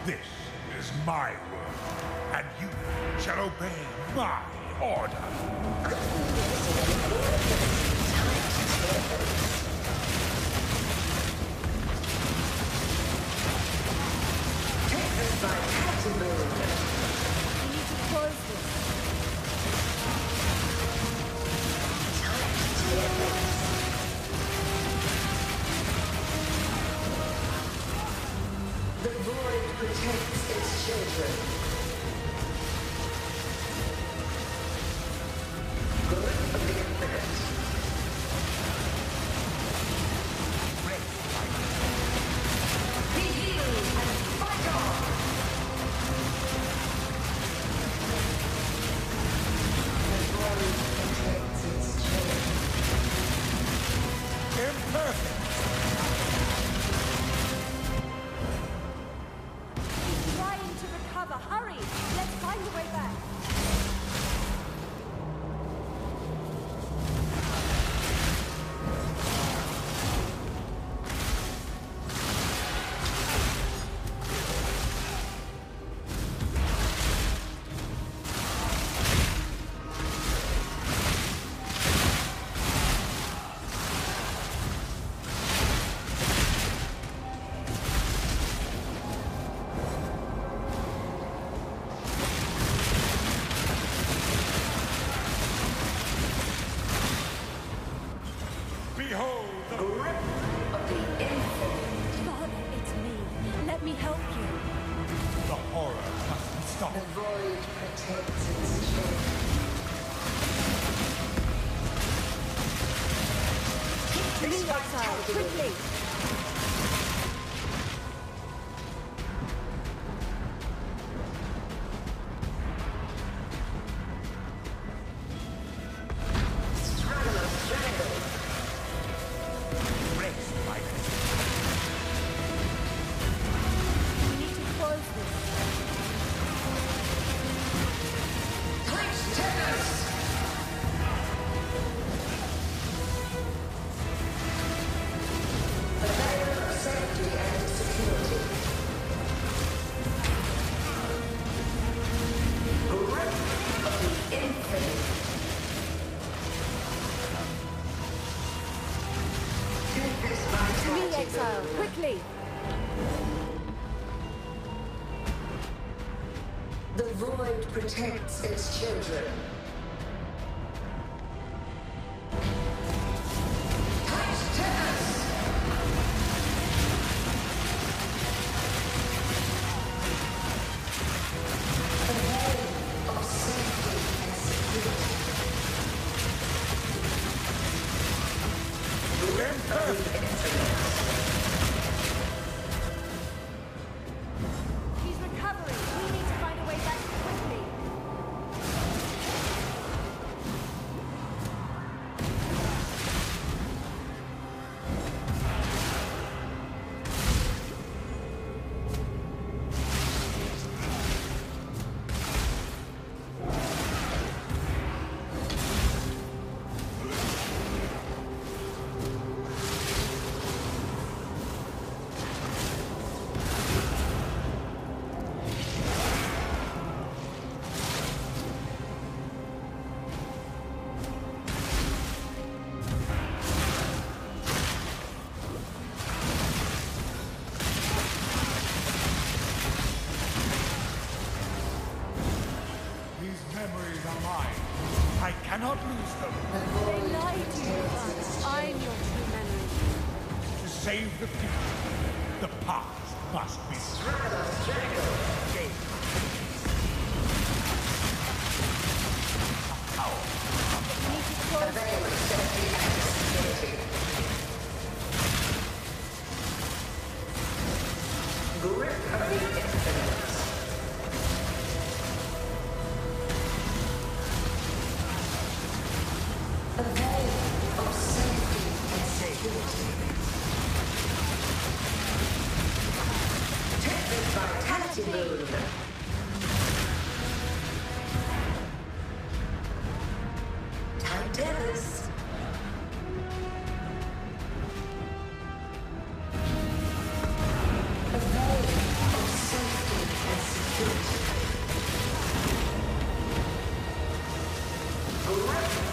This is my world, and you shall obey my order. Take this by possible. We need to close this. The void protects its children. Grip of the infinite. Be healed and fight on! The void protects its children. Imperfect! He's trying to recover. Hurry! Let's find a way back. Behold the Grip of the infinite. Father, it's me. Let me help you. The horror must be The stopped. void protects its children. Leave Exile, quickly! Straddle triangle. Rest, my We need to close this. Tight tennis. A layer of safety and security. Grip of the infinite. Take this To me, vitality Exile, balloon. quickly! The void protects its children. Tight tennis. A way of safety and security. He's recovering. We need to find a way back quickly. These memories are mine. I cannot lose them. They lied to you, Father. I'm your true memory. To save the future, the past must be Straddle triangle. gained. We need to A close veil of safety and security. Grip of the infinite. A veil of safety and security. Take this vitality balloon. Tight tennis. A veil of safety Red